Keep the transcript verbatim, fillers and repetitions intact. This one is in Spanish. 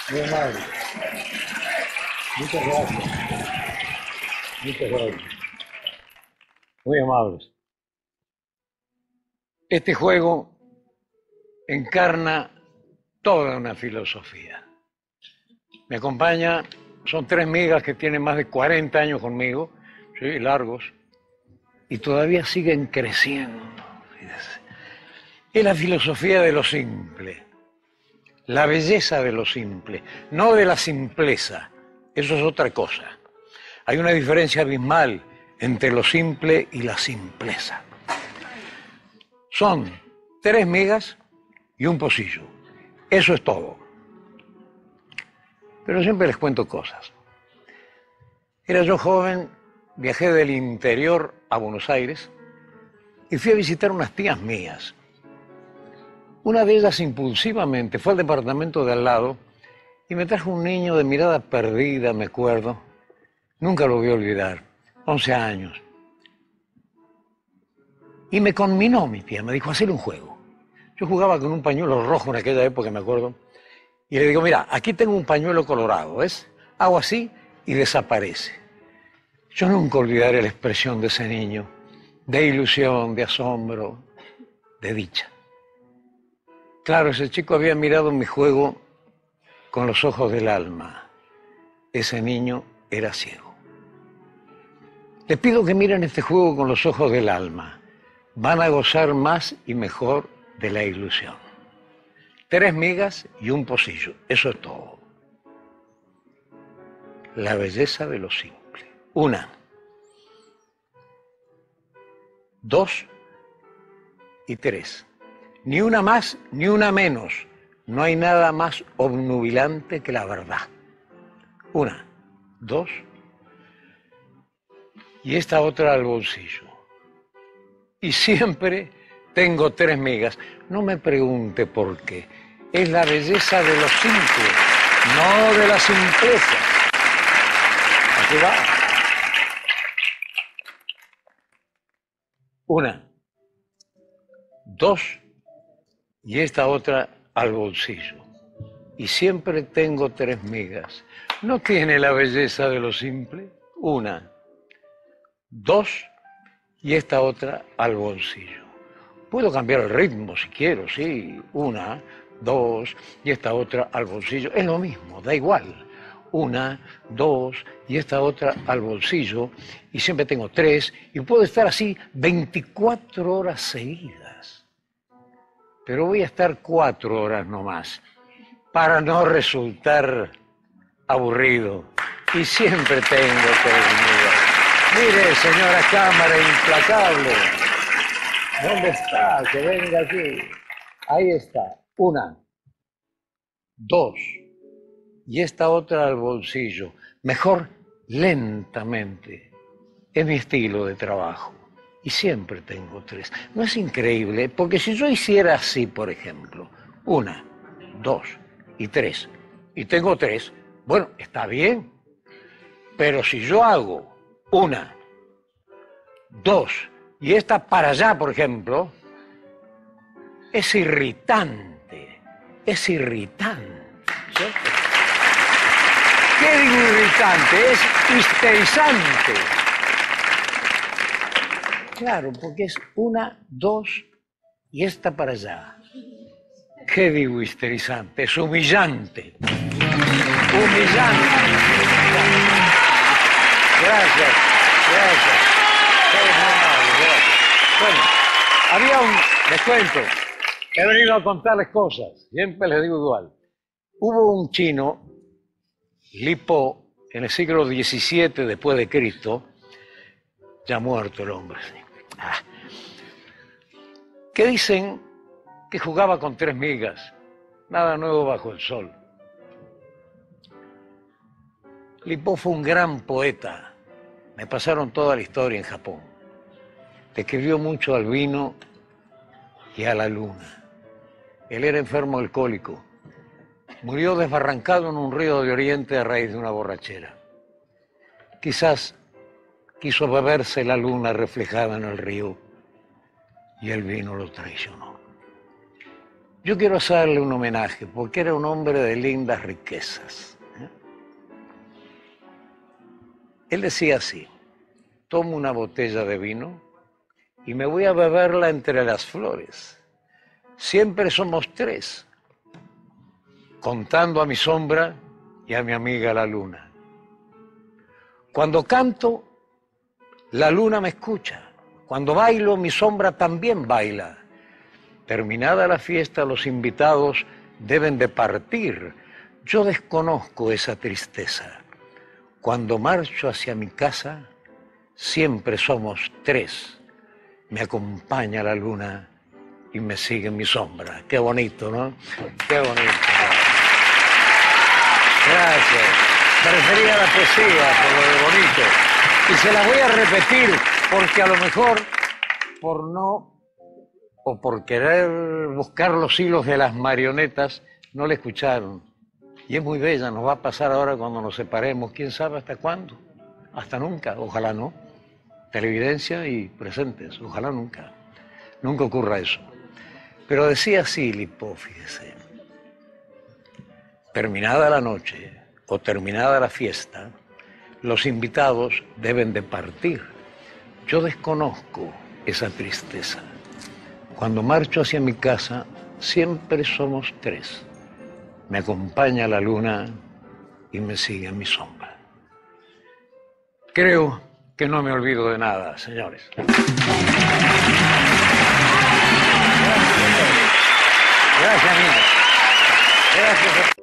Muy amable. Muchas gracias. Muchas gracias. Muy amables. Este juego encarna toda una filosofía. Me acompaña, son tres migas que tienen más de cuarenta años conmigo, ¿sí? Largos, y todavía siguen creciendo. Fíjese. Es la filosofía de lo simple, la belleza de lo simple, no de la simpleza. Eso es otra cosa. Hay una diferencia abismal entre lo simple y la simpleza. Son tres migas y un pocillo. Eso es todo. Pero siempre les cuento cosas. Era yo joven, viajé del interior a Buenos Aires y fui a visitar unas tías mías. Una de ellas impulsivamente fue al departamento de al lado y me trajo un niño de mirada perdida, me acuerdo. Nunca lo voy a olvidar, once años. Y me conminó mi tía, me dijo, hacer un juego. Yo jugaba con un pañuelo rojo en aquella época, me acuerdo. Y le digo, mira, aquí tengo un pañuelo colorado, ¿ves? Hago así y desaparece. Yo nunca olvidaré la expresión de ese niño, de ilusión, de asombro, de dicha. Claro, ese chico había mirado mi juego con los ojos del alma. Ese niño era ciego. Les pido que miren este juego con los ojos del alma. Van a gozar más y mejor de la ilusión. Tres migas y un pocillo, eso es todo. La belleza de lo simple. Una, dos y tres. Ni una más ni una menos. No hay nada más obnubilante que la verdad. Una, dos y esta otra al bolsillo. Y siempre tengo tres migas. No me pregunte por qué. Es la belleza de lo simple, no de la simpleza. Aquí va. Una, dos y esta otra al bolsillo. Y siempre tengo tres migas. ¿No tiene la belleza de lo simple? Una, dos y esta otra al bolsillo. Puedo cambiar el ritmo si quiero, sí. Una, dos y esta otra al bolsillo. Es lo mismo, da igual. Una, dos y esta otra al bolsillo. Y siempre tengo tres y puedo estar así veinticuatro horas seguidas. Pero voy a estar cuatro horas nomás para no resultar aburrido. Y siempre tengo tres migas. Mire, señora cámara implacable. ¿Dónde está? Que venga aquí. Ahí está. Una, dos y esta otra al bolsillo. Mejor lentamente. Es mi estilo de trabajo. Y siempre tengo tres. ¿No es increíble? Porque si yo hiciera así, por ejemplo, una, dos y tres, y tengo tres, bueno, está bien. Pero si yo hago una, dos y esta para allá, por ejemplo, es irritante, es irritante, ¿cierto? ¿Qué digo irritante? Es histerizante. Claro, porque es una, dos y esta para allá. ¿Qué digo histerizante? Es humillante. Humillante. Gracias, gracias. Bueno, había un, les cuento, he venido a contarles cosas, siempre les digo igual. Hubo un chino, Lipo, en el siglo diecisiete después de Cristo, ya muerto el hombre, ah, que dicen que jugaba con tres migas, nada nuevo bajo el sol. Lipo fue un gran poeta, me pasaron toda la historia en Japón. Escribió mucho al vino y a la luna. Él era enfermo alcohólico. Murió desbarrancado en un río de Oriente a raíz de una borrachera. Quizás quiso beberse la luna reflejada en el río y el vino lo traicionó. Yo quiero hacerle un homenaje porque era un hombre de lindas riquezas. ¿eh? Él decía así: tomo una botella de vino y me voy a beberla entre las flores. Siempre somos tres, contando a mi sombra y a mi amiga la luna. Cuando canto, la luna me escucha. Cuando bailo, mi sombra también baila. Terminada la fiesta, los invitados deben de partir. Yo desconozco esa tristeza. Cuando marcho hacia mi casa, siempre somos tres. Me acompaña la luna y me sigue mi sombra. Qué bonito, ¿no? Qué bonito. Gracias. Prefería la poesía por lo de bonito. Y se la voy a repetir porque a lo mejor, por no, o por querer buscar los hilos de las marionetas, no la escucharon. Y es muy bella, nos va a pasar ahora cuando nos separemos. ¿Quién sabe hasta cuándo? Hasta nunca, ojalá no. Televidencia y presentes, ojalá nunca. Nunca ocurra eso. Pero decía así Lipó, fíjese. Terminada la noche o terminada la fiesta, los invitados deben de partir. Yo desconozco esa tristeza. Cuando marcho hacia mi casa, siempre somos tres. Me acompaña la luna y me sigue mi sombra. Creo que no me olvido de nada, señores. Gracias, amigos. Gracias.